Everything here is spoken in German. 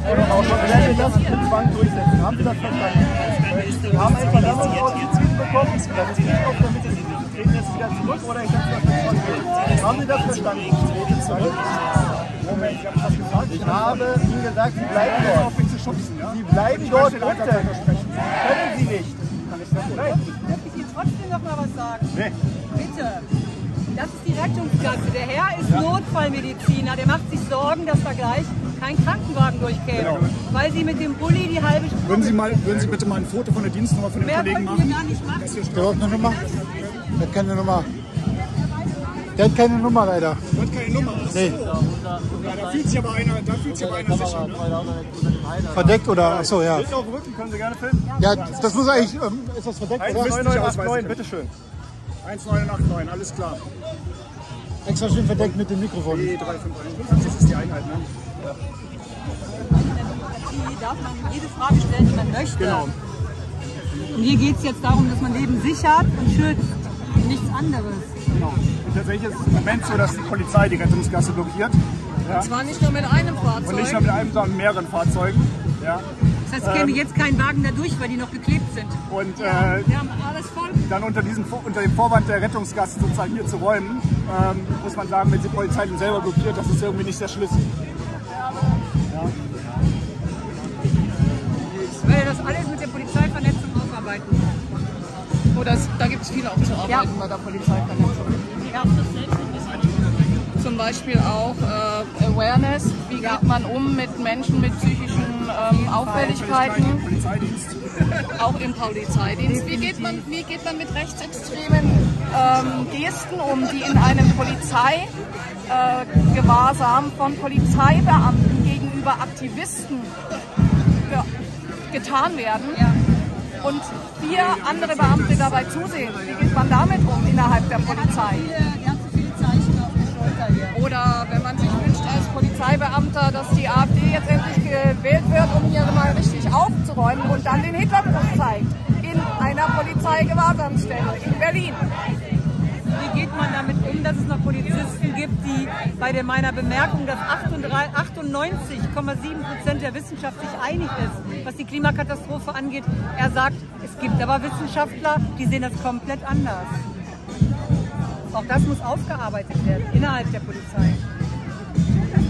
auch schon werden das mit Zwang durchsetzen. Haben Sie das verstanden? Wir haben ein Versammlungsort bekommen, dass Sie nicht auf der Mitte sind. Sie treten jetzt wieder zurück oder ich setze das mit Zwang durch. Haben Sie das verstanden? Moment, ich habe was gesagt. Ich habe Ihnen gesagt, Sie bleiben dort. Sie bleiben dort unten. Können Sie nicht. Darf ich Ihnen trotzdem noch mal was sagen? Nee. Bitte. Das ist die Rettungsgasse. Der Herr ist Notfallmediziner. Der macht sich Sorgen, dass da gleich kein Krankenwagen durchkäme. Genau. Weil Sie mit dem Bulli die halbe Stunde... Würden Sie bitte mal ein Foto von der Dienstnummer von den Kollegen machen? Mehr können wir gar nicht machen. Der hat eine Nummer? Der hat keine Nummer. Der hat keine Nummer leider. Der hat keine Nummer? Nee. Ja, da fühlt sich aber einer sicher. Ne? Verdeckt oder? Achso, ja. Bild auf dem Rücken, können Sie gerne filmen? Ja, das muss eigentlich. Ist das verdeckt? 19989, bitteschön. 1989, alles klar. Extra schön verdeckt mit dem Mikrofon. E351, das ist die Einheit, ne? Hier darf man jede Frage stellen, die man möchte. Genau. Und hier geht es jetzt darum, dass man Leben sichert und schützt. Nichts anderes. Genau. Und tatsächlich ist es im Moment so, dass die Polizei die Rettungsgasse blockiert. Ja. Und zwar nicht nur mit einem Fahrzeug. Und nicht nur mit einem, sondern mit mehreren Fahrzeugen. Ja. Das heißt, käme jetzt kein Wagen da durch, weil die noch geklebt sind. Und wir haben alles voll. dann unter dem Vorwand der Rettungsgasse sozusagen hier zu räumen, muss man sagen, wenn die Polizei den selber blockiert, das ist irgendwie nicht der Schlüssel. Ja. Ich werde das alles mit der Polizeivernetzung aufarbeiten. Da gibt es viel auch zu arbeiten bei der Polizeivernetzung. Ja. Zum Beispiel auch Awareness, wie geht man um mit Menschen mit psychischen Auffälligkeiten, auch im Polizeidienst. Wie geht man mit rechtsextremen Gesten um, die in einem Polizeigewahrsam von Polizeibeamten gegenüber Aktivisten getan werden? Ja. Und 4 andere Beamte dabei zusehen. Wie geht man damit um innerhalb der Polizei? Ganz viele Zeichen auf der Schulter hier. Oder wenn man sich wünscht als Polizeibeamter, dass die AfD jetzt endlich gewählt wird, um hier mal richtig aufzuräumen und dann den Hitlergruß zeigt. In einer Polizeigewahrsamsstelle in Berlin. Wie geht man damit um, dass es noch Polizisten gibt, die bei meiner Bemerkung, dass 98,7% der Wissenschaft sich einig ist, was die Klimakatastrophe angeht, er sagt, es gibt aber Wissenschaftler, die sehen das komplett anders. Auch das muss aufgearbeitet werden innerhalb der Polizei.